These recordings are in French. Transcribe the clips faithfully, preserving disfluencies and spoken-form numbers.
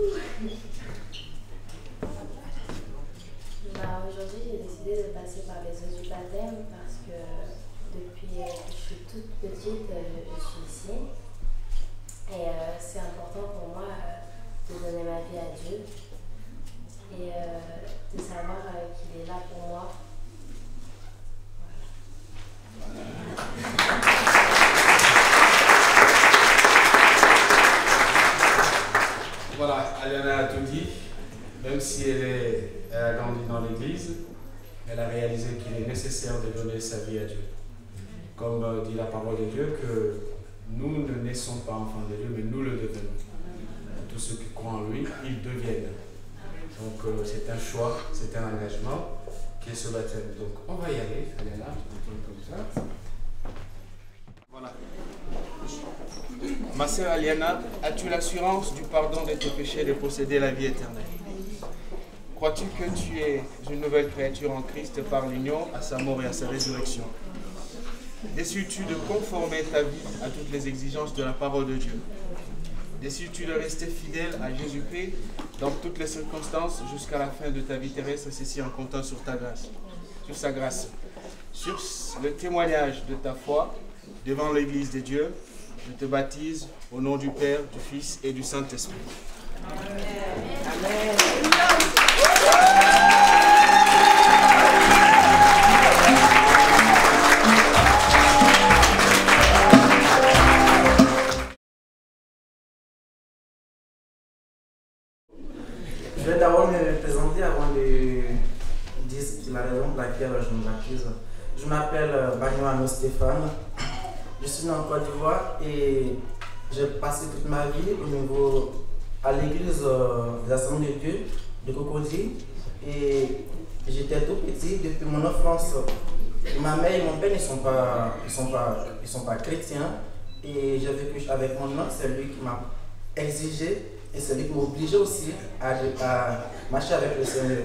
Bah, aujourd'hui, j'ai décidé de passer par les eaux du baptême parce que depuis euh, que je suis toute petite, euh, je suis ici. Et euh, c'est important pour moi euh, de donner ma vie à Dieu et euh, de savoir euh, qu'il est là pour moi. Voilà, Aliana a tout dit. Même si elle, est, elle a grandi dans l'église, elle a réalisé qu'il est nécessaire de donner sa vie à Dieu. Comme euh, dit la parole de Dieu, que nous ne naissons pas enfants de Dieu, mais nous le devenons. Tous ceux qui croient en lui, ils deviennent. Donc euh, c'est un choix, c'est un engagement qui est ce baptême. Donc on va y aller, Aliana, comme ça. Voilà. Ma sœur Aliana, as-tu l'assurance du pardon de tes péchés et de posséder la vie éternelle? Crois-tu que tu es une nouvelle créature en Christ par l'union à sa mort et à sa résurrection? Décides-tu de conformer ta vie à toutes les exigences de la parole de Dieu? Décides-tu de rester fidèle à Jésus-Christ dans toutes les circonstances jusqu'à la fin de ta vie terrestre, ceci en comptant sur ta grâce, sur sa grâce, sur le témoignage de ta foi devant l'Église de Dieu? Je te baptise au nom du Père, du Fils et du Saint-Esprit. Amen. Amen. Je vais d'abord me présenter avant de dire la raison pour laquelle je me baptise. Je m'appelle Bagnoano Stéphane. Je suis né en Côte d'Ivoire et j'ai passé toute ma vie au niveau à l'église euh, des Assemblées de Dieu de Cocody. Et j'étais tout petit depuis mon enfance. Et ma mère et mon père ne sont pas, ils sont pas, ils sont pas chrétiens. Et j'ai vécu avec mon oncle, c'est lui qui m'a exigé et c'est lui qui m'a obligé aussi à, à marcher avec le Seigneur.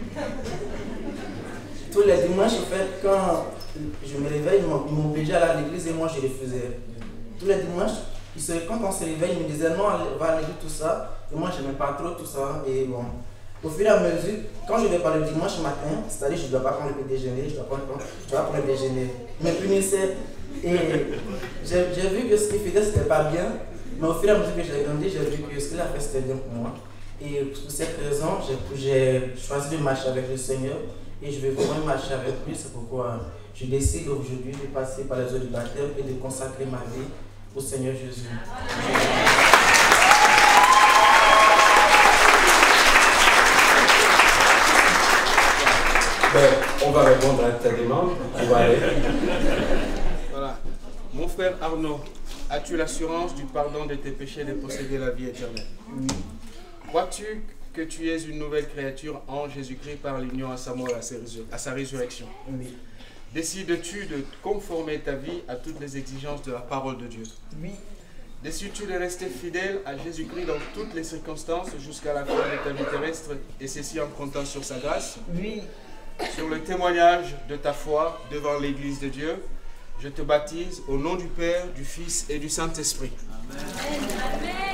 Tous les dimanches, en fait, quand je me réveille, ils m'obligeaient à aller à l'église et moi je refusais. Tous les dimanches, quand on se réveille, ils me disaient non, va à l'église, tout ça. Et moi, je n'aimais pas trop tout ça. Et bon, au fur et à mesure, quand je vais pas le dimanche matin, c'est-à-dire je ne dois pas prendre le déjeuner, je dois pas prendre, je dois prendre le déjeuner. Ils me punissaient. Et j'ai vu que ce qu'il faisait, c'était pas bien. Mais au fur et à mesure que j'ai grandi, j'ai vu que ce qu'il a fait, c'était bien pour moi. Et pour cette raison, j'ai choisi de marcher avec le Seigneur. Et je vais vraiment marcher avec lui. C'est pourquoi je décide aujourd'hui de passer par les eaux du baptême et de consacrer ma vie au Seigneur Jésus. Ben, on va répondre à ta demande. On va aller. Voilà. Mon frère Arnaud, as-tu l'assurance du pardon de tes péchés et de posséder la vie éternelle? Oui. Crois-tu que tu es une nouvelle créature en Jésus-Christ par l'union à sa mort et à sa résurrection? Oui. Décides-tu de conformer ta vie à toutes les exigences de la parole de Dieu? Oui. Décides-tu de rester fidèle à Jésus-Christ dans toutes les circonstances jusqu'à la fin de ta vie terrestre et ceci en comptant sur sa grâce? Oui. Sur le témoignage de ta foi devant l'Église de Dieu, je te baptise au nom du Père, du Fils et du Saint-Esprit. Amen. Amen.